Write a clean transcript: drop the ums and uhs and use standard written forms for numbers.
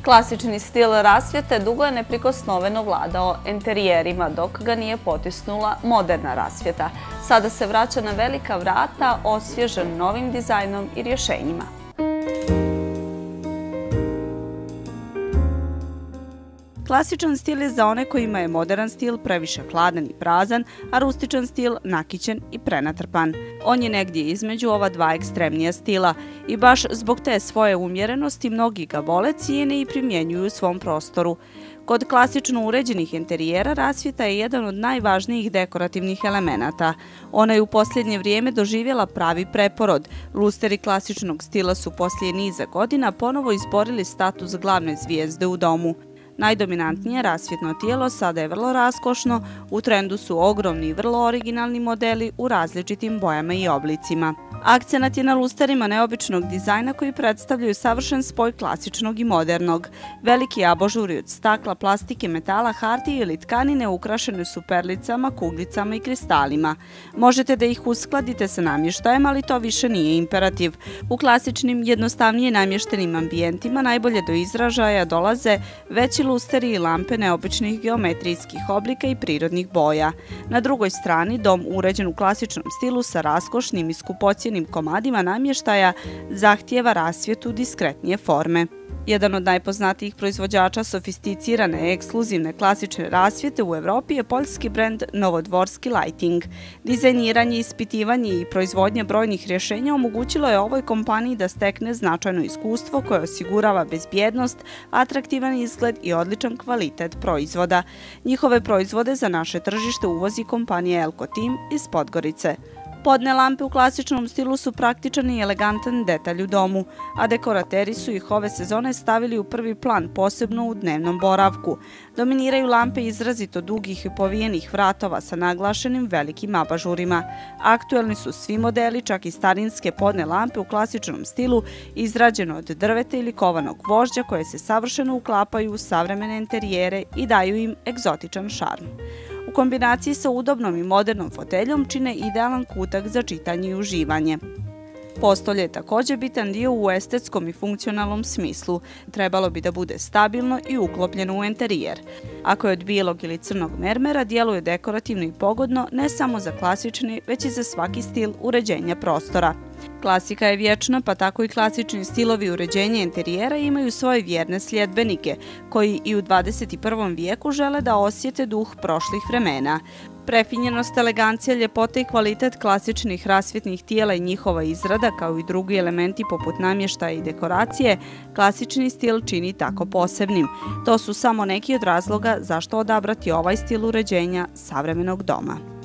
Klasični stil rasvjete dugo je neprikosnoveno vladao enterijerima, dok ga nije potisnula moderna rasvjeta. Sada se vraća na velika vrata, osvježen novim dizajnom i rješenjima. Klasičan stil je za one kojima je modern stil previše hladan i prazan, a rustičan stil nakićen i prenatrpan. On je negdje između ova dva ekstremnija stila i baš zbog te svoje umjerenosti mnogi ga vole, cijene i primjenjuju u svom prostoru. Kod klasično uređenih enterijera rasvjeta je jedan od najvažnijih dekorativnih elemenata. Ona je u posljednje vrijeme doživjela pravi preporod. Lusteri klasičnog stila su poslije niza godina ponovo izborili status glavne zvijezde u domu. Najdominantnije rasvjetno tijelo sada je vrlo raskošno, u trendu su ogromni i vrlo originalni modeli u različitim bojama i oblicima. Akcenat je na lusterima neobičnog dizajna koji predstavljaju savršen spoj klasičnog i modernog. Veliki abažuri od stakla, plastike, metala, hartije ili tkanine ukrašene su perlicama, kuglicama i kristalima. Možete da ih uskladite sa namještajem, ali to više nije imperativ. U klasičnim, jednostavnije namještenim ambijentima najbolje do izražaja dolaze veći lusteri i lampe neobičnih geometrijskih oblika i prirodnih boja. Na drugoj strani, dom uređen u klasičnom stilu sa raskošnim i skupocjenim komadima namještaja zahtijeva rasvjetu diskretnije forme. Jedan od najpoznatijih proizvođača sofisticirane, ekskluzivne klasične rasvjete u Evropi je poljski brend Novodvorski Lighting. Dizajniranje, ispitivanje i proizvodnja brojnih rješenja omogućilo je ovoj kompaniji da stekne značajno iskustvo koje osigurava bezbjednost, atraktivan izgled i odličan kvalitet proizvoda. Njihove proizvode za naše tržište uvozi kompanija Elko Team iz Podgorice. Podne lampe u klasičnom stilu su praktičan i elegantan detalj u domu, a dekorateri su ih ove sezone stavili u prvi plan, posebno u dnevnom boravku. Dominiraju lampe izrazito dugih i povijenih vratova sa naglašenim velikim abažurima. Aktuelni su svi modeli, čak i starinske podne lampe u klasičnom stilu, izrađene od drveta ili kovanog gvožđa koje se savršeno uklapaju u savremene enterijere i daju im egzotičan šarm. U kombinaciji sa udobnom i modernom foteljom čine idealan kutak za čitanje i uživanje. Postolje je također bitan dio u estetskom i funkcionalnom smislu. Trebalo bi da bude stabilno i uklopljeno u enterijer. Ako je od bijelog ili crnog mermera, djeluje dekorativno i pogodno ne samo za klasični, već i za svaki stil uređenja prostora. Klasika je vječna, pa tako i klasični stilovi uređenja enterijera imaju svoje vjerne sljedbenike, koji i u 21. vijeku žele da osjete duh prošlih vremena. Prefinjenost, elegancija, ljepota i kvalitet klasičnih rasvjetnih tijela i njihova izrada, kao i drugi elementi poput namještaja i dekoracije, klasični stil čini tako posebnim. To su samo neki od razloga zašto odabrati ovaj stil uređenja savremenog doma.